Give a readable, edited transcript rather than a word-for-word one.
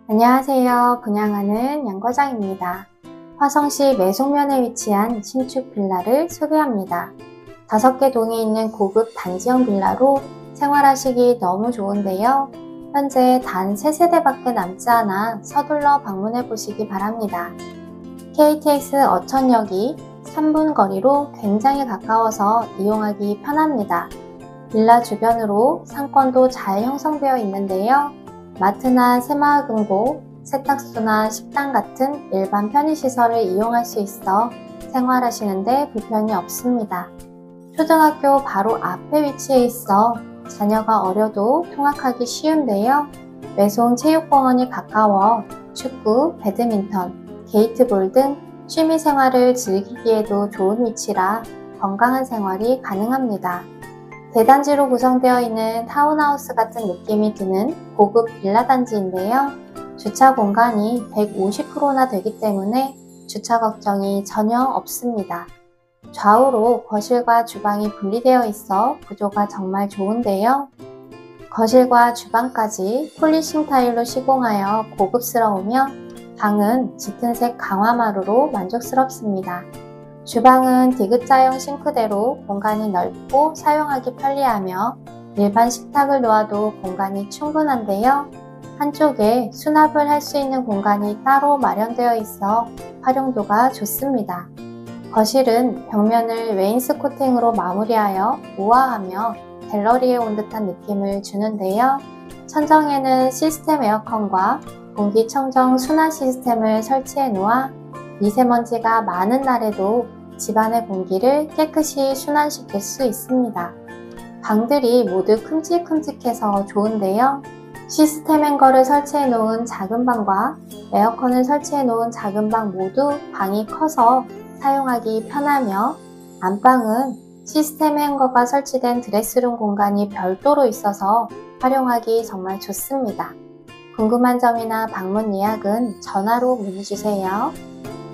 안녕하세요. 분양하는 양과장입니다. 화성시 매송면에 위치한 신축 빌라를 소개합니다. 5개 동에 있는 고급 단지형 빌라로 생활하시기 너무 좋은데요. 현재 단 3세대밖에 남지 않아 서둘러 방문해 보시기 바랍니다. KTX 어천역이 3분 거리로 굉장히 가까워서 이용하기 편합니다. 빌라 주변으로 상권도 잘 형성되어 있는데요. 마트나 새마을금고, 세탁소나 식당 같은 일반 편의시설을 이용할 수 있어 생활하시는데 불편이 없습니다. 초등학교 바로 앞에 위치해 있어 자녀가 어려도 통학하기 쉬운데요. 매송 체육공원이 가까워 축구, 배드민턴, 게이트볼 등 취미생활을 즐기기에도 좋은 위치라 건강한 생활이 가능합니다. 대단지로 구성되어 있는 타운하우스 같은 느낌이 드는 고급 빌라 단지인데요. 주차 공간이 150%나 되기 때문에 주차 걱정이 전혀 없습니다. 좌우로 거실과 주방이 분리되어 있어 구조가 정말 좋은데요. 거실과 주방까지 폴리싱 타일로 시공하여 고급스러우며 방은 짙은색 강화마루로 만족스럽습니다. 주방은 디귿자형 싱크대로 공간이 넓고 사용하기 편리하며 일반 식탁을 놓아도 공간이 충분한데요. 한쪽에 수납을 할 수 있는 공간이 따로 마련되어 있어 활용도가 좋습니다. 거실은 벽면을 웨인스코팅으로 마무리하여 우아하며 갤러리에 온 듯한 느낌을 주는데요. 천정에는 시스템 에어컨과 공기청정 순환 시스템을 설치해 놓아 미세먼지가 많은 날에도 집안의 공기를 깨끗이 순환시킬 수 있습니다. 방들이 모두 큼직큼직해서 좋은데요. 시스템 행거를 설치해 놓은 작은 방과 에어컨을 설치해 놓은 작은 방 모두 방이 커서 사용하기 편하며 안방은 시스템 행거가 설치된 드레스룸 공간이 별도로 있어서 활용하기 정말 좋습니다. 궁금한 점이나 방문 예약은 전화로 문의주세요.